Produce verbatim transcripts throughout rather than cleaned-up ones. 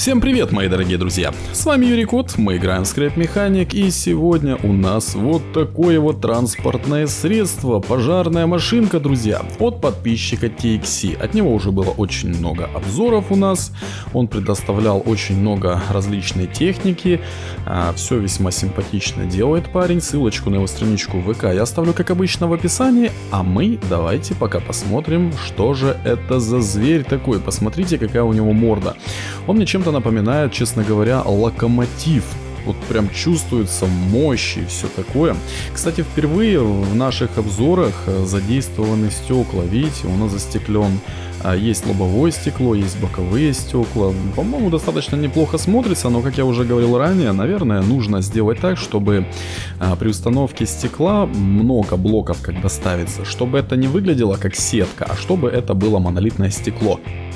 Всем привет, мои дорогие друзья! С вами Юрий Кот, мы играем в Scrap Mechanic, и сегодня у нас вот такое вот транспортное средство, пожарная машинка, друзья, от подписчика ти икс си. От него уже было очень много обзоров у нас, он предоставлял очень много различной техники, все весьма симпатично делает парень, ссылочку на его страничку в ВК я оставлю, как обычно, в описании, а мы давайте пока посмотрим, что же это за зверь такой. Посмотрите, какая у него морда. Он мне чем-то напоминает, честно говоря, локомотив. Вот прям чувствуется мощь и все такое. Кстати, впервые в наших обзорах задействованы стекла. Видите, у нас застеклен. Есть лобовое стекло, есть боковые стекла. По-моему, достаточно неплохо смотрится, но, как я уже говорил ранее, наверное, нужно сделать так, чтобы при установке стекла много блоков, когда ставится, чтобы это не выглядело как сетка, а чтобы это было монолитное стекло.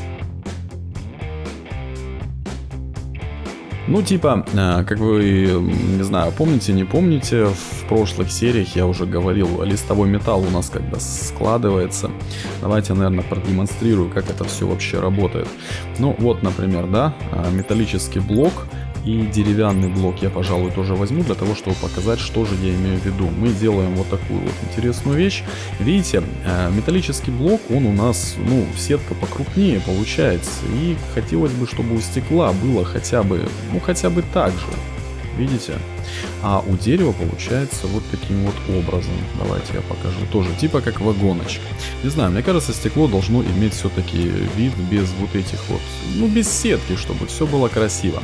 Ну, типа, как вы, не знаю, помните, не помните, в прошлых сериях я уже говорил, листовой металл у нас когда складывается. Давайте, наверное, продемонстрирую, как это все вообще работает. Ну, вот, например, да, металлический блок и деревянный блок я, пожалуй, тоже возьму для того, чтобы показать, что же я имею в виду. Мы делаем вот такую вот интересную вещь. Видите, металлический блок, он у нас, ну, сетка покрупнее получается. И хотелось бы, чтобы у стекла было хотя бы, ну, хотя бы так же. Видите? А у дерева получается вот таким вот образом. Давайте я покажу. Тоже типа как вагоночка. Не знаю, мне кажется, стекло должно иметь все-таки вид без вот этих вот, ну, без сетки, чтобы все было красиво.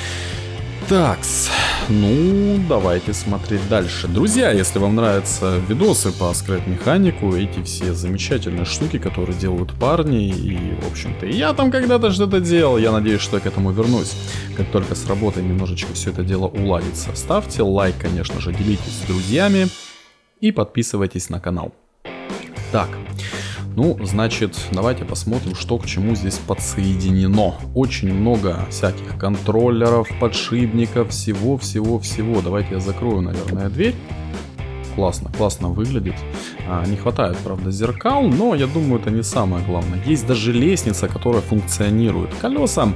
Такс, ну, давайте смотреть дальше. Друзья, если вам нравятся видосы по Scrap Mechanic, эти все замечательные штуки, которые делают парни, и, в общем-то, я там когда-то что-то делал, я надеюсь, что я к этому вернусь, как только с работой немножечко все это дело уладится. Ставьте лайк, конечно же, делитесь с друзьями и подписывайтесь на канал. Так. Ну, значит, давайте посмотрим, что к чему здесь подсоединено. Очень много всяких контроллеров, подшипников, всего-всего-всего. Давайте я закрою, наверное, дверь. Классно, классно выглядит. А, не хватает, правда, зеркал, но я думаю, это не самое главное. Есть даже лестница, которая функционирует. Колеса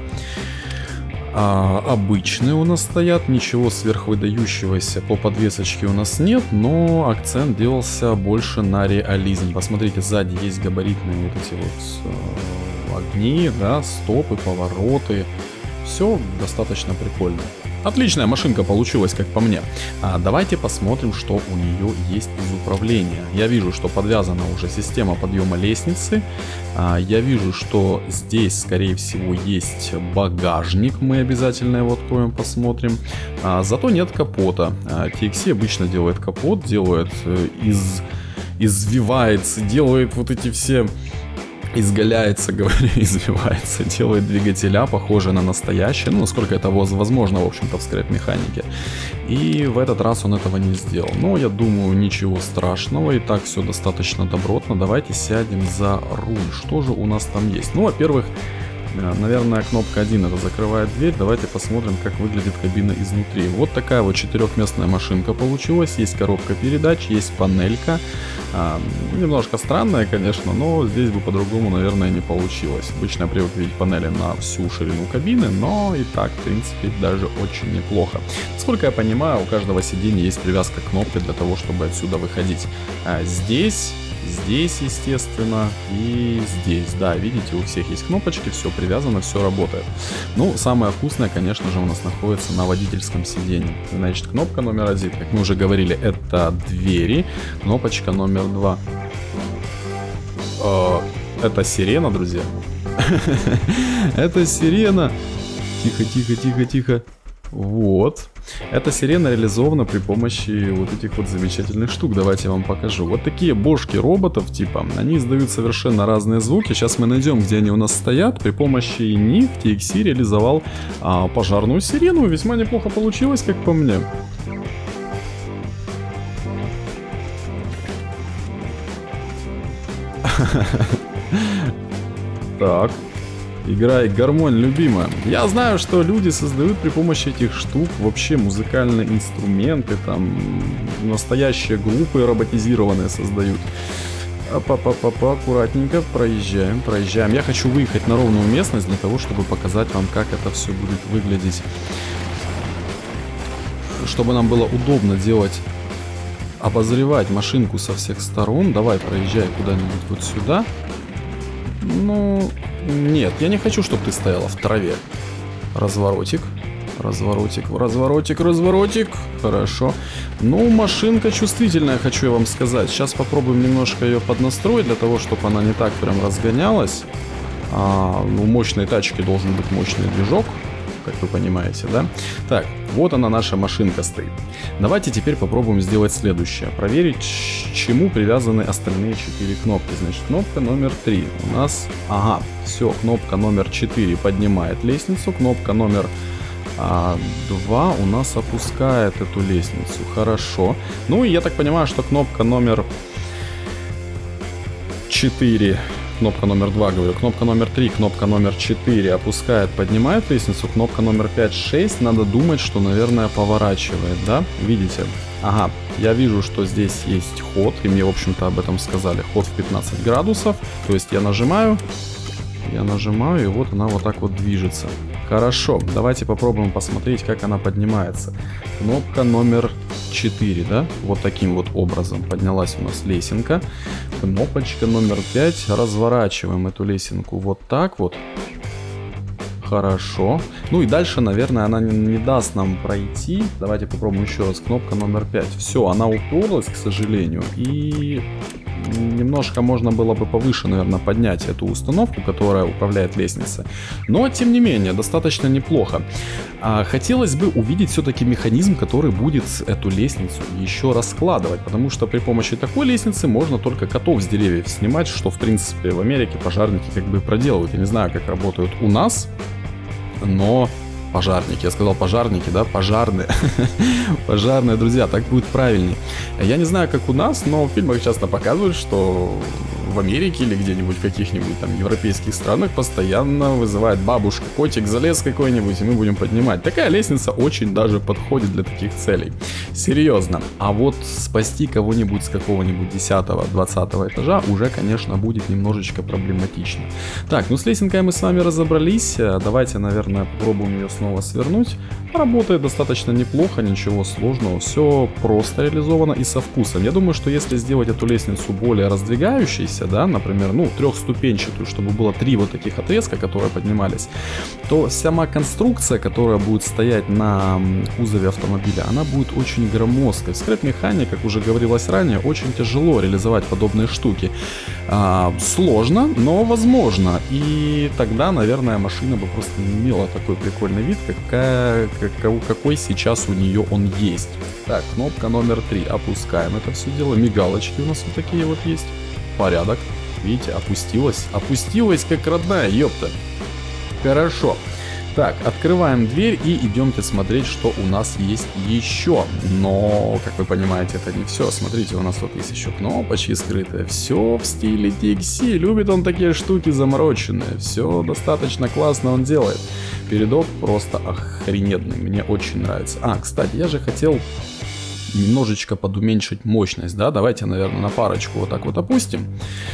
а, обычные у нас стоят, ничего сверхвыдающегося по подвесочке у нас нет, но акцент делался больше на реализм. Посмотрите, сзади есть габаритные вот эти вот э, огни, да, стопы, повороты. Все достаточно прикольно. Отличная машинка получилась, как по мне. А давайте посмотрим, что у нее есть из управления. Я вижу, что подвязана уже система подъема лестницы. А я вижу, что здесь, скорее всего, есть багажник. Мы обязательно его откроем, посмотрим. А зато нет капота. А ти икс си обычно делает капот, делает из... извивается, делает вот эти все... изгаляется, говорю, извивается, делает двигателя, похожие на настоящие, ну, насколько это возможно, в общем-то, в Scrap Mechanic. И в этот раз он этого не сделал. Но я думаю, ничего страшного, и так все достаточно добротно. Давайте сядем за руль. Что же у нас там есть? Ну, во-первых, наверное, кнопка один это закрывает дверь. Давайте посмотрим, как выглядит кабина изнутри. Вот такая вот четырехместная машинка получилась. Есть коробка передач, есть панелька. А, немножко странная, конечно, но здесь бы по-другому, наверное, не получилось. Обычно я привык видеть панели на всю ширину кабины, но и так, в принципе, даже очень неплохо. Насколько я понимаю, у каждого сиденья есть привязка к кнопке для того, чтобы отсюда выходить. А здесь... Здесь, естественно, и здесь, да, видите, у всех есть кнопочки, все привязано, все работает. Ну, самое вкусное, конечно же, у нас находится на водительском сиденье. Значит, кнопка номер один, как мы уже говорили, это двери. Кнопочка номер два. Это сирена, друзья. Это сирена. Тихо, тихо, тихо, тихо. Вот. Эта сирена реализована при помощи вот этих вот замечательных штук. Давайте я вам покажу. Вот такие бошки роботов, типа, они издают совершенно разные звуки. Сейчас мы найдем, где они у нас стоят. При помощи них ти икс си реализовал а, пожарную сирену. Весьма неплохо получилось, как по мне. Так. Играй гармонь, любимая. Я знаю, что люди создают при помощи этих штук вообще музыкальные инструменты, там настоящие группы роботизированные создают. Опа-па-па-па, аккуратненько проезжаем, проезжаем. Я хочу выехать на ровную местность для того, чтобы показать вам, как это все будет выглядеть. Чтобы нам было удобно делать, обозревать машинку со всех сторон. Давай, проезжай куда-нибудь вот сюда. Ну, нет, я не хочу, чтобы ты стояла в траве. Разворотик. Разворотик, разворотик, разворотик. Хорошо. Ну, машинка чувствительная, хочу я вам сказать. Сейчас попробуем немножко ее поднастроить, для того, чтобы она не так прям разгонялась. А, ну, у мощной тачки должен быть мощный движок, как вы понимаете, да? Так, вот она, наша машинка стоит. Давайте теперь попробуем сделать следующее. Проверить, к чему привязаны остальные четыре кнопки. Значит, кнопка номер три у нас... Ага, все, кнопка номер четыре поднимает лестницу, кнопка номер... А два у нас опускает эту лестницу. Хорошо. Ну и я так понимаю, что кнопка номер четыре, кнопка номер два, говорю, кнопка номер три, кнопка номер четыре опускает, поднимает лестницу. Кнопка номер пять, шесть, надо думать, что, наверное, поворачивает, да? Видите? Ага, я вижу, что здесь есть ход, и мне, в общем-то, об этом сказали. Ход в пятнадцать градусов. То есть я нажимаю, я нажимаю, и вот она вот так вот движется. Хорошо, давайте попробуем посмотреть, как она поднимается. Кнопка номер четыре, да? Вот таким вот образом поднялась у нас лесенка. Кнопочка номер пять. Разворачиваем эту лесенку вот так вот. Хорошо. Ну и дальше, наверное, она не, не даст нам пройти. Давайте попробуем еще раз. Кнопка номер пять. Все, она уперлась, к сожалению. И... немножко можно было бы повыше, наверное, поднять эту установку, которая управляет лестницей. Но, тем не менее, достаточно неплохо. А, хотелось бы увидеть все-таки механизм, который будет эту лестницу еще раскладывать. Потому что при помощи такой лестницы можно только котов с деревьев снимать, что, в принципе, в Америке пожарники как бы проделывают. Я не знаю, как работают у нас, но... Пожарники, я сказал пожарники, да, пожарные. Пожарные, друзья, так будет правильней. Я не знаю, как у нас, но в фильмах часто показывают, что в Америке или где-нибудь в каких-нибудь там европейских странах постоянно вызывает бабушка, котик, залез какой-нибудь, и мы будем поднимать. Такая лестница очень даже подходит для таких целей. Серьезно. А вот спасти кого-нибудь с какого-нибудь десятого-двадцатого этажа уже, конечно, будет немножечко проблематично. Так, ну с лесенкой мы с вами разобрались. Давайте, наверное, попробуем ее снова свернуть. Работает достаточно неплохо, ничего сложного, все просто реализовано и со вкусом. Я думаю, что если сделать эту лестницу более раздвигающейся, да, например, ну, трехступенчатую, чтобы было три вот таких отрезка, которые поднимались, то сама конструкция, которая будет стоять на кузове автомобиля, она будет очень громоздкой. В скрэп-механике, как уже говорилось ранее, очень тяжело реализовать подобные штуки. А, сложно, но возможно. И тогда, наверное, машина бы просто не имела такой прикольный вид, какая, какой сейчас у нее он есть. Так, кнопка номер три. Опускаем это все дело. Мигалочки у нас вот такие вот есть. Порядок. Видите, опустилась. Опустилась как родная, ёпта. Хорошо. Так, открываем дверь и идемте смотреть, что у нас есть еще. Но, как вы понимаете, это не все. Смотрите, у нас тут есть еще кнопочки скрытые. Все в стиле ти икс си. Любит он такие штуки замороченные. Все достаточно классно он делает. Передок просто охрененный. Мне очень нравится. А, кстати, я же хотел немножечко подуменьшить мощность, да? Давайте, наверное, на парочку вот так вот опустим.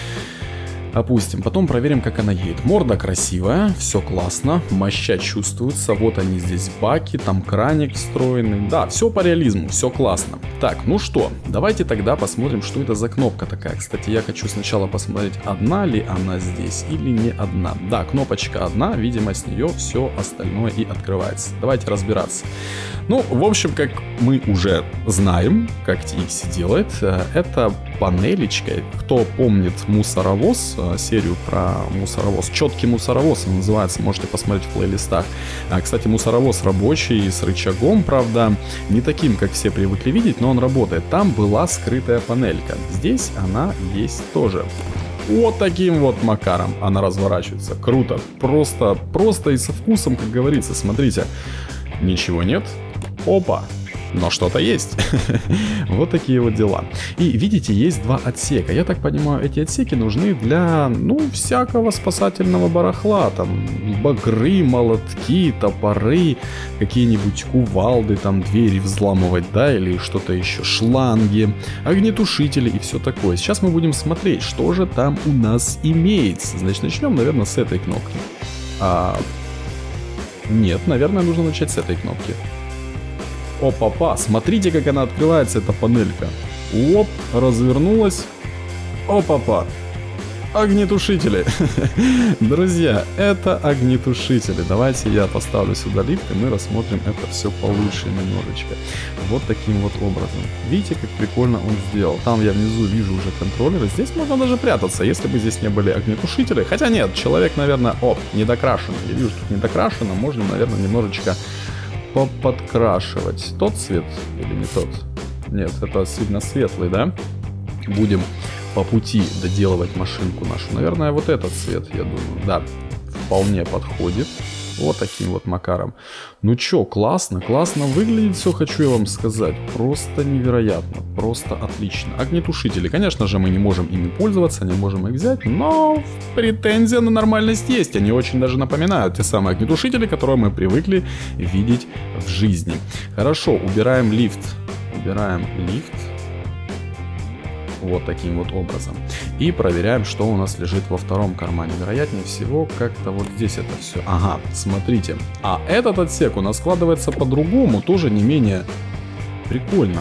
Опустим, потом проверим, как она едет. Морда красивая, все классно, моща чувствуется, вот они здесь баки, там краник встроенный. Да, все по реализму, все классно. Так, ну что, давайте тогда посмотрим, что это за кнопка такая. Кстати, я хочу сначала посмотреть, одна ли она здесь или не одна. Да, кнопочка одна, видимо, с нее все остальное и открывается. Давайте разбираться. Ну, в общем, как мы уже знаем, как ти икс си делает, это панелечка. Кто помнит мусоровоз, серию про мусоровоз, четкий мусоровоз он называется, можете посмотреть в плейлистах. А, кстати, мусоровоз рабочий, с рычагом, правда, не таким, как все привыкли видеть, но он работает. Там была скрытая панелька, здесь она есть тоже. Вот таким вот макаром она разворачивается. Круто, просто, просто и со вкусом, как говорится. Смотрите, ничего нет. Опа, но что-то есть. Вот такие вот дела. И видите, есть два отсека. Я так понимаю, эти отсеки нужны для, ну, всякого спасательного барахла. Там багры, молотки, топоры, какие-нибудь кувалды, там двери взламывать, да, или что-то еще, шланги, огнетушители и все такое. Сейчас мы будем смотреть, что же там у нас имеется. Значит, начнем, наверное, с этой кнопки. А... Нет, наверное, нужно начать с этой кнопки. Опа-па, смотрите, как она открывается, эта панелька. Оп, развернулась. Опа-па. Огнетушители. Друзья, это огнетушители. Давайте я поставлю сюда лифт, и мы рассмотрим это все получше немножечко. Вот таким вот образом. Видите, как прикольно он сделал. Там я внизу вижу уже контроллеры. Здесь можно даже прятаться, если бы здесь не были огнетушители. Хотя нет, человек, наверное... О, недокрашен. Я вижу, что тут недокрашено. Можно, наверное, немножечко поподкрашивать. Тот цвет или не тот? Нет, это сильно светлый, да? Будем по пути доделывать машинку нашу. Наверное, вот этот цвет, я думаю. Да, вполне подходит. Вот таким вот макаром. Ну чё, классно, классно выглядит все, хочу я вам сказать. Просто невероятно, просто отлично. Огнетушители, конечно же, мы не можем ими пользоваться, не можем их взять, но претензия на нормальность есть. Они очень даже напоминают те самые огнетушители, которые мы привыкли видеть в жизни. Хорошо, убираем лифт. Убираем лифт. Вот таким вот образом. И проверяем, что у нас лежит во втором кармане. Вероятнее всего, как-то вот здесь это все. Ага, смотрите. А этот отсек у нас складывается по-другому, тоже не менее прикольно.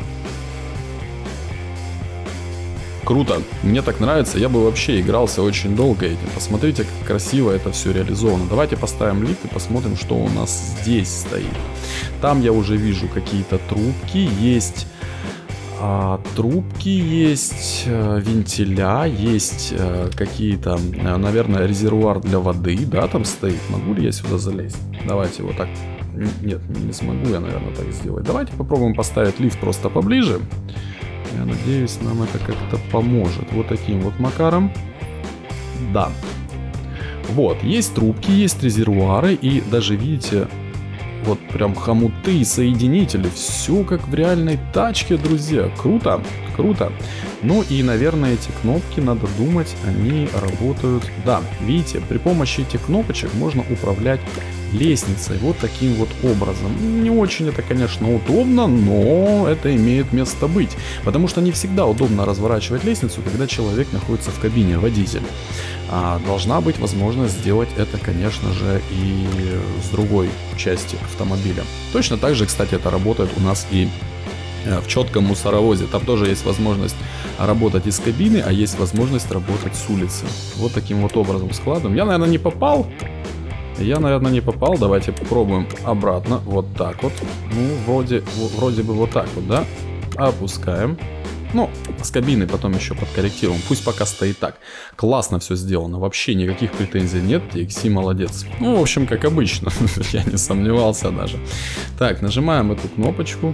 Круто. Мне так нравится. Я бы вообще игрался очень долго этим. Посмотрите, как красиво это все реализовано. Давайте поставим лифт и посмотрим, что у нас здесь стоит. Там я уже вижу какие-то трубки. Есть... А, трубки есть, э, вентиля, есть э, какие-то, э, наверное, резервуар для воды, да, там стоит. Могу ли я сюда залезть? Давайте вот так. Нет, не смогу я, наверное, так сделать. Давайте попробуем поставить лифт просто поближе. Я надеюсь, нам это как-то поможет. Вот таким вот макаром. Да. Вот, есть трубки, есть резервуары, и даже, видите... Вот прям хомуты, соединители, все как в реальной тачке, друзья. Круто, круто. Ну и, наверное, эти кнопки, надо думать, они работают... Да, видите, при помощи этих кнопочек можно управлять лестницей вот таким вот образом. Не очень это, конечно, удобно, но это имеет место быть. Потому что не всегда удобно разворачивать лестницу, когда человек находится в кабине, водитель. А должна быть возможность сделать это, конечно же, и с другой части автомобиля. Точно так же, кстати, это работает у нас и в четком мусоровозе. Там тоже есть возможность работать из кабины, а есть возможность работать с улицы. Вот таким вот образом складом. Я, наверное, не попал. Я, наверное, не попал. Давайте попробуем обратно. Вот так вот. Ну, вроде, вроде бы вот так вот, да? Опускаем. Ну, с кабины потом еще подкорректируем. Пусть пока стоит так. Классно все сделано. Вообще никаких претензий нет. ти икс и молодец. Ну, в общем, как обычно. Я не сомневался даже. Так, нажимаем эту кнопочку.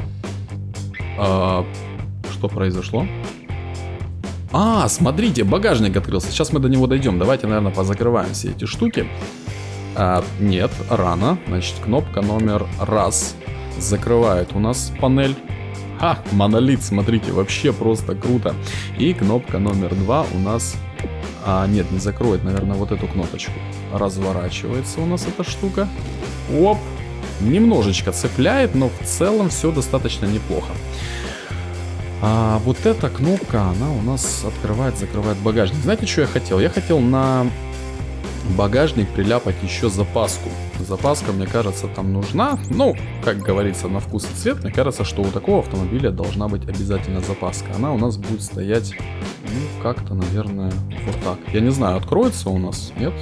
А, что произошло? А, смотрите, багажник открылся. Сейчас мы до него дойдем. Давайте, наверное, позакрываем все эти штуки. А, нет, рано. Значит, кнопка номер раз закрывает у нас панель. Ха, монолит, смотрите, вообще просто круто. И кнопка номер два у нас... А, нет, не закроет, наверное, вот эту кнопочку. Разворачивается у нас эта штука. Оп! Немножечко цепляет, но в целом все достаточно неплохо. А вот эта кнопка, она у нас открывает, закрывает багажник. Знаете, что я хотел? Я хотел на багажник приляпать еще запаску. Запаска, мне кажется, там нужна. Ну, как говорится, на вкус и цвет. Мне кажется, что у такого автомобиля должна быть обязательно запаска. Она у нас будет стоять, ну, как-то, наверное, вот так. Я не знаю, откроется у нас? Нет?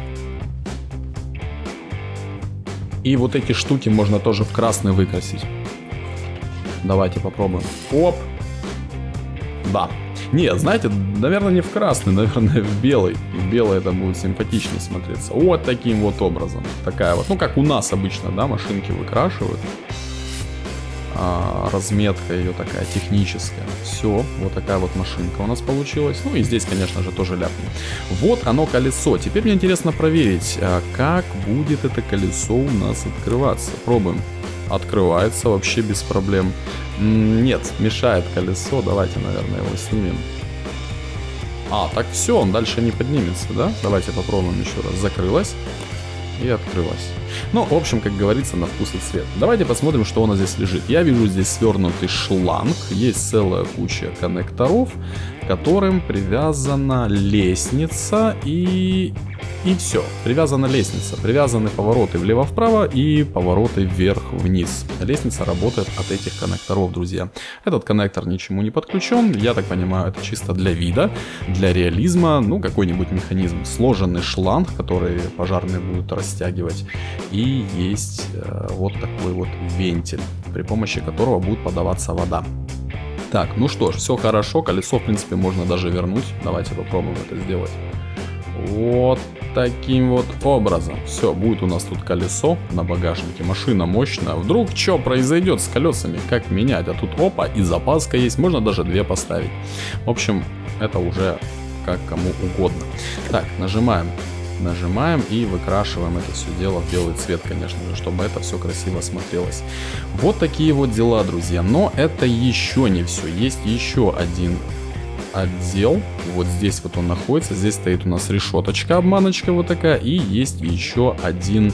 И вот эти штуки можно тоже в красный выкрасить. Давайте попробуем. Оп! Да. Нет, знаете, наверное, не в красный, наверное, в белый. В белый это будет симпатичнее смотреться. Вот таким вот образом. Такая вот, ну как у нас обычно, да, машинки выкрашивают. А, разметка ее такая техническая. Все, вот такая вот машинка у нас получилась. Ну и здесь, конечно же, тоже ляпнем. Вот оно колесо. Теперь мне интересно проверить, как будет это колесо у нас открываться. Пробуем. Открывается вообще без проблем. Нет, мешает колесо. Давайте, наверное, его снимем. А, так все, он дальше не поднимется, да? Давайте попробуем еще раз. Закрылась и открылась. Ну, в общем, как говорится, на вкус и цвет. Давайте посмотрим, что у нас здесь лежит. Я вижу здесь свернутый шланг. Есть целая куча коннекторов, к которым привязана лестница и... И все. Привязана лестница. Привязаны повороты влево-вправо и повороты вверх-вниз. Лестница работает от этих коннекторов, друзья. Этот коннектор ничему не подключен. Я так понимаю, это чисто для вида, для реализма. Ну, какой-нибудь механизм. Сложенный шланг, который пожарные будут растягивать. И есть э, вот такой вот вентиль, при помощи которого будет подаваться вода. Так, ну что ж, все хорошо. Колесо, в принципе, можно даже вернуть. Давайте попробуем это сделать. Вот таким вот образом. Все, будет у нас тут колесо на багажнике. Машина мощная. Вдруг что произойдет с колесами? Как менять? А тут опа, и запаска есть. Можно даже две поставить. В общем, это уже как кому угодно. Так, нажимаем. Нажимаем и выкрашиваем это все дело в белый цвет, конечно же, чтобы это все красиво смотрелось. Вот такие вот дела, друзья. Но это еще не все. Есть еще один отдел. Вот здесь вот он находится. Здесь стоит у нас решеточка, обманочка вот такая. И есть еще один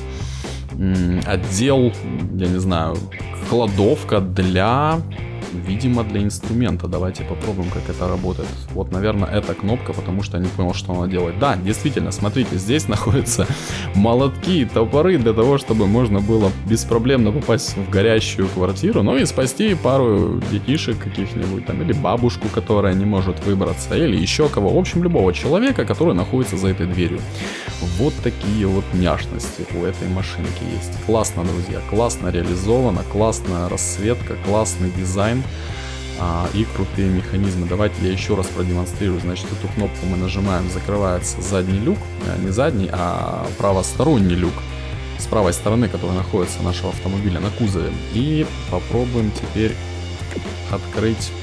м, отдел, я не знаю, кладовка для... Видимо, для инструмента. Давайте попробуем, как это работает. Вот, наверное, эта кнопка, потому что я не понял, что она делает. Да, действительно, смотрите, здесь находятся молотки и топоры для того, чтобы можно было беспроблемно попасть в горящую квартиру, ну и спасти пару детишек каких-нибудь там, или бабушку, которая не может выбраться, или еще кого. В общем, любого человека, который находится за этой дверью. Вот такие вот няшности у этой машинки есть. Классно, друзья, классно реализовано, классная расцветка, классный дизайн. А, и крутые механизмы. Давайте я еще раз продемонстрирую. Значит, эту кнопку мы нажимаем, закрывается задний люк, не задний, а правосторонний люк с правой стороны, который находится нашего автомобиля на кузове. И попробуем теперь открыть.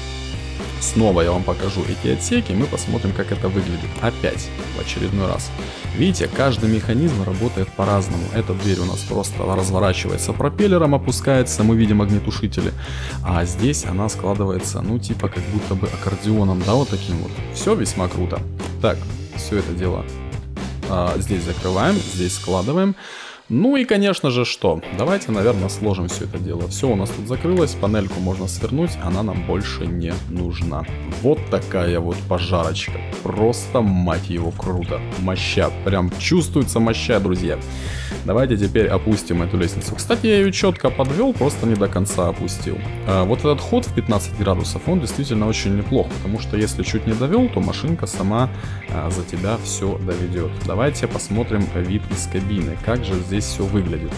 Снова я вам покажу эти отсеки, мы посмотрим, как это выглядит. Опять, в очередной раз. Видите, каждый механизм работает по-разному. Эта дверь у нас просто разворачивается пропеллером, опускается, мы видим огнетушители. А здесь она складывается, ну, типа, как будто бы аккордеоном, да, вот таким вот. Все весьма круто. Так, все это дело а, здесь закрываем, здесь складываем. Ну и, конечно же, что? Давайте, наверное, сложим все это дело. Все у нас тут закрылось, панельку можно свернуть, она нам больше не нужна. Вот такая вот пожарочка. Просто, мать его, круто. Моща, прям чувствуется моща, друзья. Давайте теперь опустим эту лестницу. Кстати, я ее четко подвел, просто не до конца опустил. А вот этот ход в пятнадцать градусов, он действительно очень неплох, потому что если чуть не довел, то машинка сама а, за тебя все доведет. Давайте посмотрим вид из кабины, как же здесь все выглядит.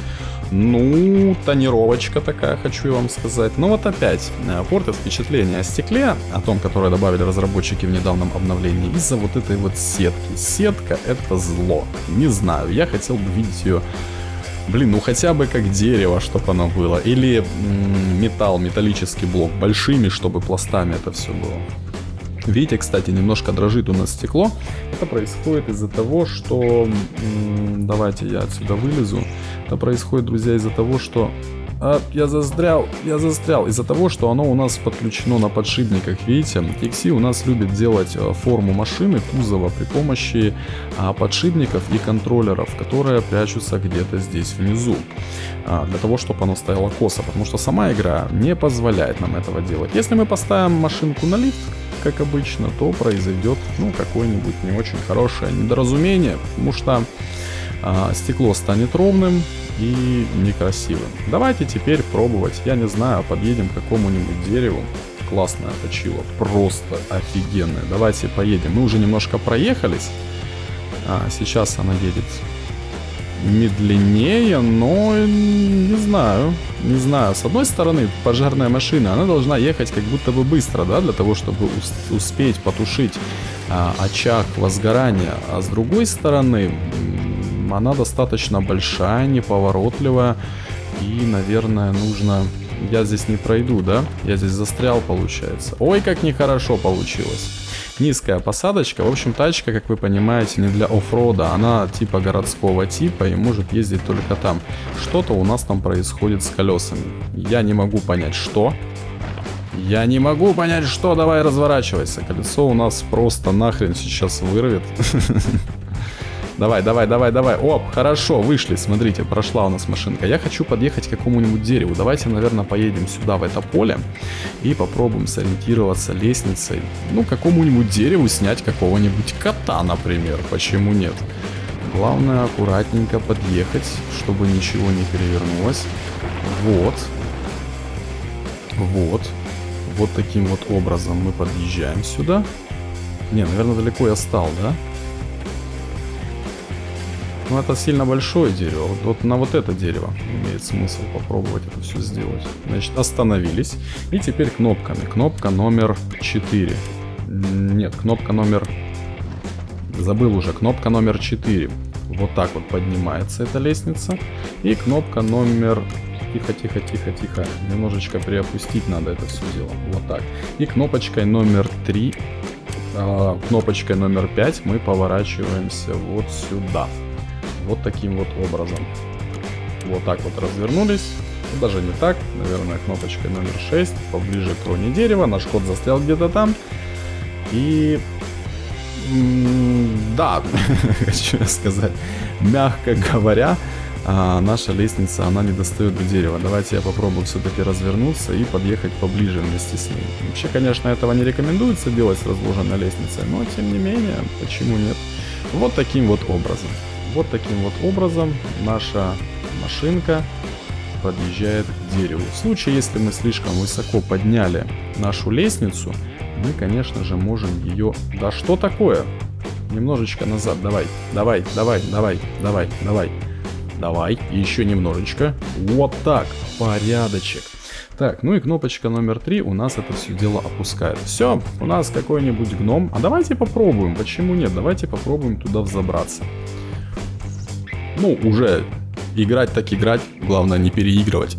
Ну, тонировочка такая, хочу я вам сказать. Но вот опять портит впечатление о стекле, о том, которое добавили разработчики в недавнем обновлении, из-за вот этой вот сетки. Сетка — это зло. Не знаю, я хотел бы видеть ее, блин, ну хотя бы как дерево, чтобы оно было. Или м-м, металл, металлический блок, большими, чтобы пластами это все было. Видите, кстати, немножко дрожит у нас стекло. Это происходит из-за того, что... М-м, давайте я отсюда вылезу. Это происходит, друзья, из-за того, что... А, я застрял, я застрял. Из-за того, что оно у нас подключено на подшипниках. Видите, ти экс и у нас любит делать форму машины, кузова, при помощи а, подшипников и контроллеров, которые прячутся где-то здесь внизу. А, для того, чтобы оно стояло косо. Потому что сама игра не позволяет нам этого делать. Если мы поставим машинку на лифт, как обычно, то произойдет, ну, какое-нибудь не очень хорошее недоразумение, потому что а, стекло станет ровным и некрасивым. Давайте теперь пробовать, я не знаю, подъедем к какому-нибудь дереву. Классное точило, просто офигенное. Давайте поедем. Мы уже немножко проехались, а, сейчас она едет медленнее, но не знаю, не знаю. С одной стороны, пожарная машина, она должна ехать как будто бы быстро, да, для того, чтобы успеть потушить а, очаг возгорания. А с другой стороны, она достаточно большая, неповоротливая, и, наверное, нужно... Я здесь не пройду, да? Я здесь застрял, получается. Ой, как нехорошо получилось. низкая посадочка. В общем, тачка, как вы понимаете, не для оффрода. Она типа городского типа и может ездить только там. Что-то у нас там происходит с колесами. Я не могу понять, что. Я не могу понять, что. Давай, разворачивайся. Колесо у нас просто нахрен сейчас вырвет. Давай, давай, давай, давай. Оп, хорошо, вышли. Смотрите, прошла у нас машинка. Я хочу подъехать к какому-нибудь дереву. Давайте, наверное, поедем сюда, в это поле. И попробуем сориентироваться лестницей. Ну, к какому-нибудь дереву снять какого-нибудь кота, например. Почему нет? Главное, аккуратненько подъехать, чтобы ничего не перевернулось. Вот. Вот. Вот таким вот образом мы подъезжаем сюда. Не, наверное, далеко я стал, да? Ну, это сильно большое дерево. Вот, вот на вот это дерево имеет смысл попробовать это все сделать. Значит, остановились. И теперь кнопками. Кнопка номер четыре. Нет, кнопка номер... Забыл уже. Кнопка номер четыре. Вот так вот поднимается эта лестница. И кнопка номер... Тихо, тихо, тихо, тихо. Немножечко приопустить надо это все дело. Вот так. И кнопочкой номер три... Э, кнопочкой номер пять мы поворачиваемся вот сюда. Вот таким вот образом. Вот так вот развернулись. Даже не так. Наверное, кнопочкой номер шесть. Поближе к кроне дерева. Наш кот застрял где-то там. И... Да, хочу сказать. Мягко говоря, наша лестница, она не достает до дерева. Давайте я попробую все-таки развернуться и подъехать поближе вместе с ней. Вообще, конечно, этого не рекомендуется делать с разложенной лестницей. Но, тем не менее, почему нет? Вот таким вот образом. Вот таким вот образом наша машинка подъезжает к дереву. В случае, если мы слишком высоко подняли нашу лестницу, мы, конечно же, можем ее... Да что такое? Немножечко назад. Давай, давай, давай, давай, давай, давай. Давай, еще немножечко. Вот так. Порядочек. Так, ну и кнопочка номер три у нас это все дело опускает. Все, у нас какой-нибудь гном. А давайте попробуем. Почему нет? Давайте попробуем туда взобраться. Ну, уже играть так играть, главное не переигрывать.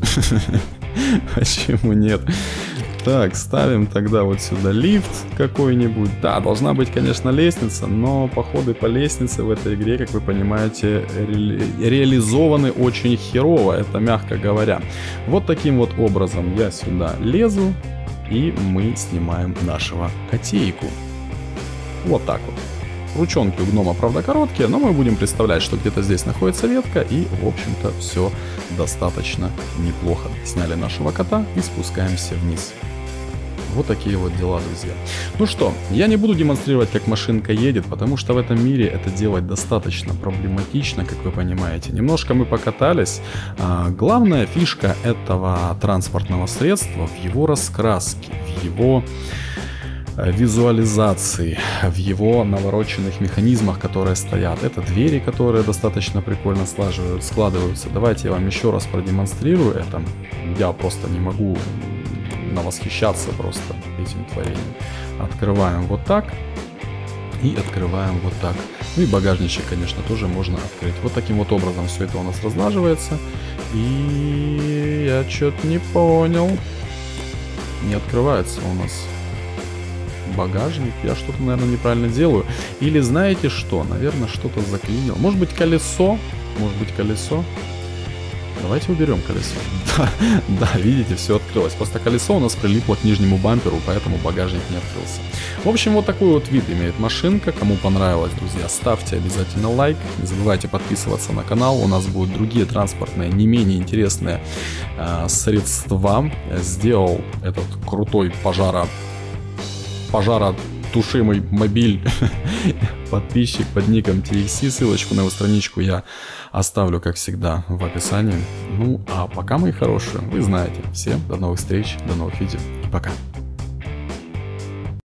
Почему нет? Так, ставим тогда вот сюда лифт какой-нибудь. Да, должна быть, конечно, лестница, но походы по лестнице в этой игре, как вы понимаете, ре реализованы очень херово, это мягко говоря. Вот таким вот образом я сюда лезу, и мы снимаем нашего котейку. Вот так вот. Ручонки у гнома, правда, короткие, но мы будем представлять, что где-то здесь находится ветка, и, в общем-то, все достаточно неплохо. Сняли нашего кота и спускаемся вниз. Вот такие вот дела, друзья. Ну что, я не буду демонстрировать, как машинка едет, потому что в этом мире это делать достаточно проблематично, как вы понимаете. Немножко мы покатались. А, главная фишка этого транспортного средства в его раскраске, в его... визуализации, в его навороченных механизмах, которые стоят. Это двери, которые достаточно прикольно складываются. Давайте я вам еще раз продемонстрирую это. Я просто не могу навосхищаться просто этим творением. Открываем вот так и открываем вот так. Ну и багажничек, конечно, тоже можно открыть. Вот таким вот образом все это у нас разлаживается. И я что-то не понял. Не открывается у нас багажник. Я что-то, наверное, неправильно делаю. Или знаете что? Наверное, что-то заклинило. Может быть, колесо? Может быть, колесо? Давайте уберем колесо. Да, да, видите, все открылось. Просто колесо у нас прилипло к нижнему бамперу, поэтому багажник не открылся. В общем, вот такой вот вид имеет машинка. Кому понравилось, друзья, ставьте обязательно лайк. Не забывайте подписываться на канал. У нас будут другие транспортные, не менее интересные э, средства. Сделал этот крутой пожара пожаротушимый мобиль подписчик под ником ти икс си. Ссылочку на его страничку я оставлю, как всегда, в описании. Ну, а пока, мои хорошие, вы знаете. Всем до новых встреч, до новых видео и пока.